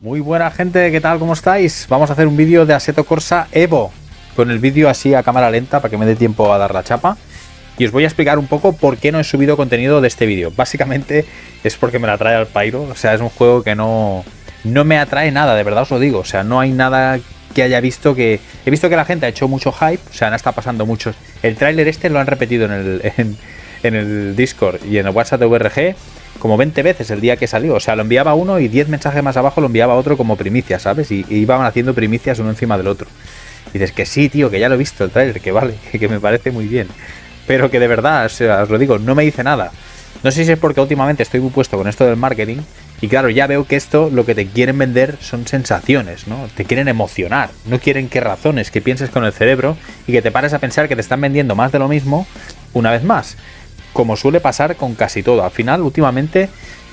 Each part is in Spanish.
Muy buena gente, ¿qué tal? ¿Cómo estáis? Vamos a hacer un vídeo de Assetto Corsa Evo, con el vídeo así a cámara lenta para que me dé tiempo a dar la chapa. Y os voy a explicar un poco por qué no he subido contenido de este vídeo. Básicamente es porque me la trae al pairo, o sea, es un juego que no me atrae nada, de verdad os lo digo. O sea, no hay nada que haya visto que... He visto que la gente ha hecho mucho hype, o sea, no está pasando muchos. El tráiler este lo han repetido en el Discord y en el WhatsApp de VRG como 20 veces el día que salió. O sea, lo enviaba uno y 10 mensajes más abajo lo enviaba otro como primicia, ¿sabes? Y iban haciendo primicias uno encima del otro. Y dices que sí, tío, que ya lo he visto el tráiler, que vale, que me parece muy bien. Pero que de verdad, o sea, os lo digo, no me dice nada. No sé si es porque últimamente estoy muy puesto con esto del marketing. Y claro, ya veo que esto lo que te quieren vender son sensaciones, ¿no? Te quieren emocionar. No quieren que razones, que pienses con el cerebro y que te pares a pensar que te están vendiendo más de lo mismo una vez más. Como suele pasar con casi todo. Al final, últimamente,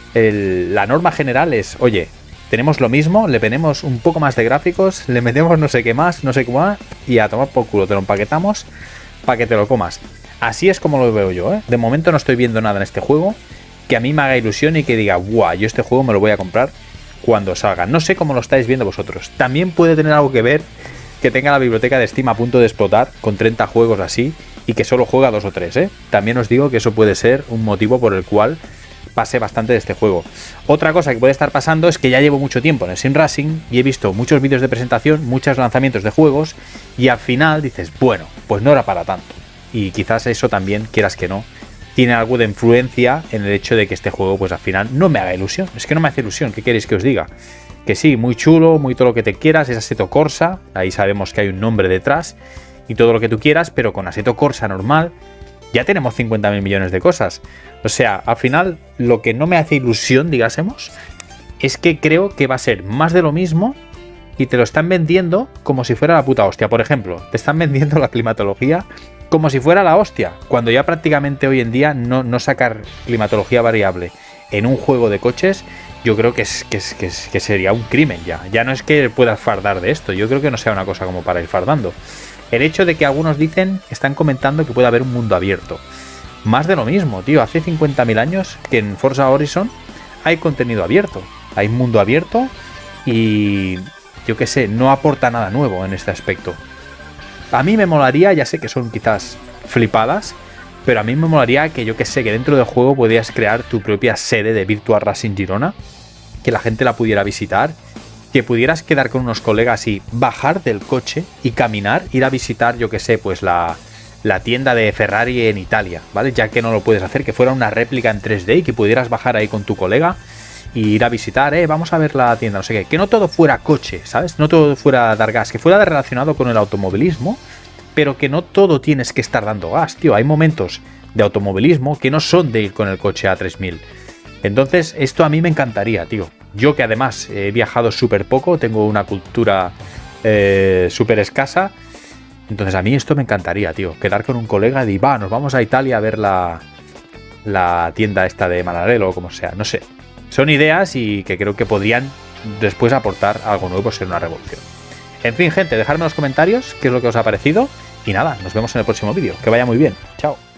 la norma general es, oye, tenemos lo mismo, le ponemos un poco más de gráficos, le metemos no sé qué más, no sé qué más, y a tomar por culo, te lo empaquetamos para que te lo comas. Así es como lo veo yo, ¿eh? De momento no estoy viendo nada en este juego que a mí me haga ilusión y que diga, guau, yo este juego me lo voy a comprar cuando salga. No sé cómo lo estáis viendo vosotros. También puede tener algo que ver que tenga la biblioteca de Steam a punto de explotar con 30 juegos así y que solo juega 2 o 3, ¿eh? También os digo que eso puede ser un motivo por el cual pase bastante de este juego. Otra cosa que puede estar pasando es que ya llevo mucho tiempo en el Sim Racing y he visto muchos vídeos de presentación, muchos lanzamientos de juegos y al final dices, bueno, pues no era para tanto. Y quizás eso también, quieras que no, tiene algo de influencia en el hecho de que este juego pues al final no me haga ilusión. Es que no me hace ilusión, ¿qué queréis que os diga? Que sí, muy chulo, muy todo lo que te quieras, es Assetto Corsa, ahí sabemos que hay un nombre detrás y todo lo que tú quieras, pero con Assetto Corsa normal ya tenemos 50.000 millones de cosas. O sea, al final lo que no me hace ilusión, digásemos, es que creo que va a ser más de lo mismo y te lo están vendiendo como si fuera la puta hostia. Por ejemplo, te están vendiendo la climatología como si fuera la hostia, cuando ya prácticamente hoy en día no sacar climatología variable en un juego de coches, yo creo que sería un crimen ya. Ya no es que puedas fardar de esto, yo creo que no sea una cosa como para ir fardando. El hecho de que algunos están comentando que puede haber un mundo abierto. Más de lo mismo, tío. Hace 50.000 años que en Forza Horizon hay contenido abierto. Hay mundo abierto y yo qué sé, no aporta nada nuevo en este aspecto. A mí me molaría, ya sé que son quizás flipadas, pero a mí me molaría que yo que sé, que dentro del juego podías crear tu propia sede de Virtua Racing Girona, que la gente la pudiera visitar, que pudieras quedar con unos colegas y bajar del coche y caminar, ir a visitar, yo que sé, pues la tienda de Ferrari en Italia, ¿vale? Ya que no lo puedes hacer, que fuera una réplica en 3D y que pudieras bajar ahí con tu colega y ir a visitar, vamos a ver la tienda, no sé qué. Que no todo fuera coche, ¿sabes? No todo fuera dar gas, que fuera relacionado con el automovilismo, pero que no todo tienes que estar dando gas, tío. Hay momentos de automovilismo que no son de ir con el coche a 3000. Entonces, esto a mí me encantaría, tío. Yo que además he viajado súper poco, tengo una cultura súper escasa. Entonces a mí esto me encantaría, tío. Quedar con un colega y nos vamos a Italia a ver la tienda esta de Manarello o como sea, no sé. Son ideas y que creo que podrían después aportar algo nuevo, ser una revolución. En fin, gente, dejadme en los comentarios qué es lo que os ha parecido. Y nada, nos vemos en el próximo vídeo. Que vaya muy bien. Chao.